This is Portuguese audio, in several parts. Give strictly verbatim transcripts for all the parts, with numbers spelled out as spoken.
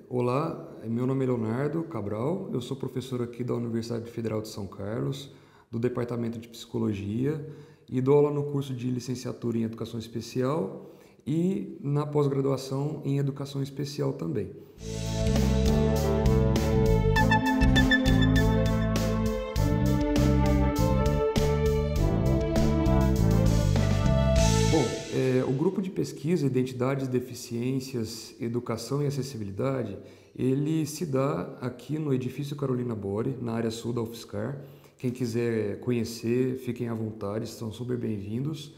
Olá, meu nome é Leonardo Cabral, eu sou professor aqui da Universidade Federal de São Carlos, do Departamento de Psicologia e dou aula no curso de licenciatura em Educação Especial e na pós-graduação em Educação Especial também. Bom, é, o grupo de pesquisa Identidades, Deficiências, Educação e Acessibilidade, ele se dá aqui no edifício Carolina Bore, na área sul da UFSCar. Quem quiser conhecer, fiquem à vontade, são super bem-vindos.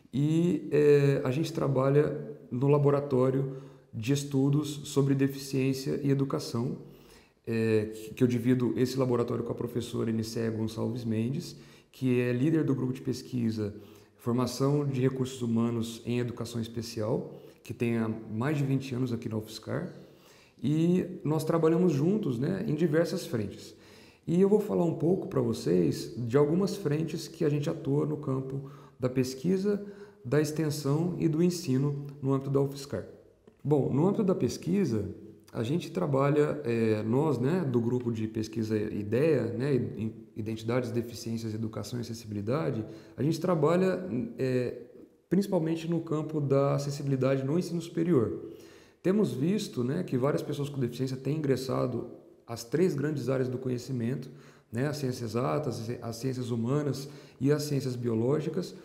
E é, a gente trabalha no laboratório de estudos sobre deficiência e educação, é, que eu divido esse laboratório com a professora Nicéia Gonçalves Mendes, que é líder do grupo de pesquisa Formação de Recursos Humanos em Educação Especial, que tem há mais de vinte anos aqui na UFSCar, e nós trabalhamos juntos, né, em diversas frentes. E eu vou falar um pouco para vocês de algumas frentes que a gente atua no campo da pesquisa, da extensão e do ensino no âmbito da UFSCar. Bom, no âmbito da pesquisa, a gente trabalha, é, nós, né, do grupo de pesquisa IDEA, né, Identidades, Deficiências, Educação e Acessibilidade, a gente trabalha é, principalmente no campo da acessibilidade no ensino superior. Temos visto, né, que várias pessoas com deficiência têm ingressado às três grandes áreas do conhecimento, né, as ciências exatas, as ciências humanas e as ciências biológicas,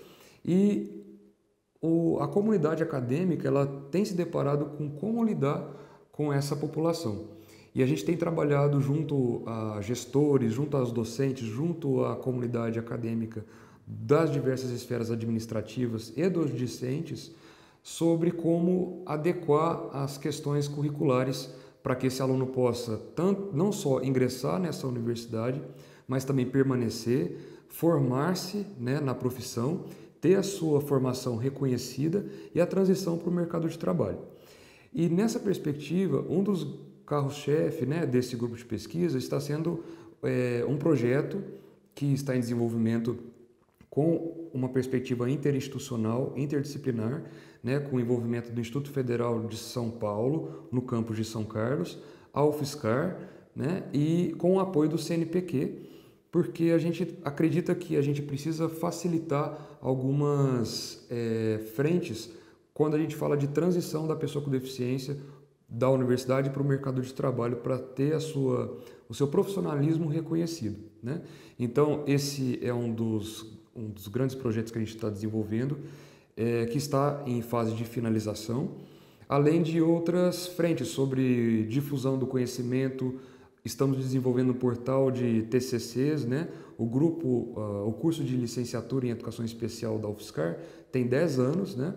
e o, a comunidade acadêmica ela tem se deparado com como lidar com essa população. E a gente tem trabalhado junto a gestores, junto aos docentes, junto à comunidade acadêmica das diversas esferas administrativas e dos discentes sobre como adequar as questões curriculares para que esse aluno possa tanto, não só ingressar nessa universidade, mas também permanecer, formar-se, né, na profissão, ter a sua formação reconhecida e a transição para o mercado de trabalho. E nessa perspectiva, um dos carros-chefe, né, desse grupo de pesquisa está sendo é, um projeto que está em desenvolvimento com uma perspectiva interinstitucional, interdisciplinar, né, com o envolvimento do Instituto Federal de São Paulo, no campus de São Carlos, a UFSCar, né, e com o apoio do C N P Q, porque a gente acredita que a gente precisa facilitar algumas é, frentes quando a gente fala de transição da pessoa com deficiência da universidade para o mercado de trabalho para ter a sua, o seu profissionalismo reconhecido, né? Então, esse é um dos, um dos grandes projetos que a gente está desenvolvendo, é, que está em fase de finalização, além de outras frentes sobre difusão do conhecimento. Estamos desenvolvendo um portal de T C Cs, né? O grupo, uh, o curso de licenciatura em Educação Especial da UFSCar tem dez anos, né?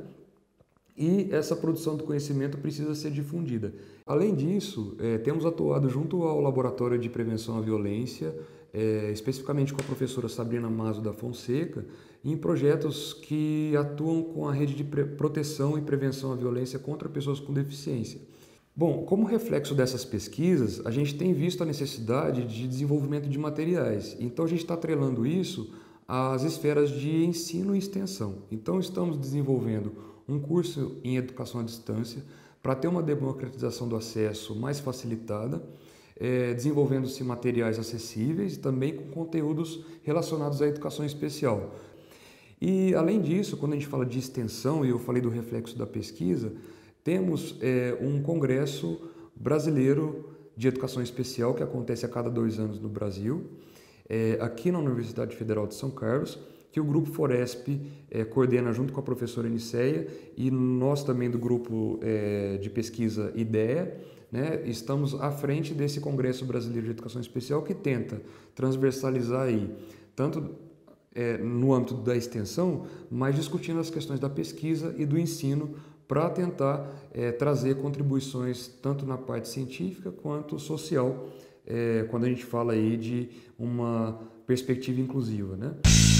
E essa produção do conhecimento precisa ser difundida. Além disso, é, temos atuado junto ao Laboratório de Prevenção à Violência, é, especificamente com a professora Sabrina Mazo da Fonseca, em projetos que atuam com a rede de proteção e prevenção à violência contra pessoas com deficiência. Bom, como reflexo dessas pesquisas, a gente tem visto a necessidade de desenvolvimento de materiais. Então, a gente está atrelando isso às esferas de ensino e extensão. Então, estamos desenvolvendo um curso em educação à distância para ter uma democratização do acesso mais facilitada, é, desenvolvendo-se materiais acessíveis e também com conteúdos relacionados à educação especial. E, além disso, quando a gente fala de extensão, e eu falei do reflexo da pesquisa, temos é, um congresso brasileiro de educação especial que acontece a cada dois anos no Brasil, é, aqui na Universidade Federal de São Carlos, que o Grupo Foresp é, coordena junto com a professora Nicéia e nós também do Grupo é, de Pesquisa IDEA, né, estamos à frente desse Congresso Brasileiro de Educação Especial que tenta transversalizar aí, tanto é, no âmbito da extensão, mas discutindo as questões da pesquisa e do ensino para tentar é, trazer contribuições tanto na parte científica quanto social, é, quando a gente fala aí de uma perspectiva inclusiva, né?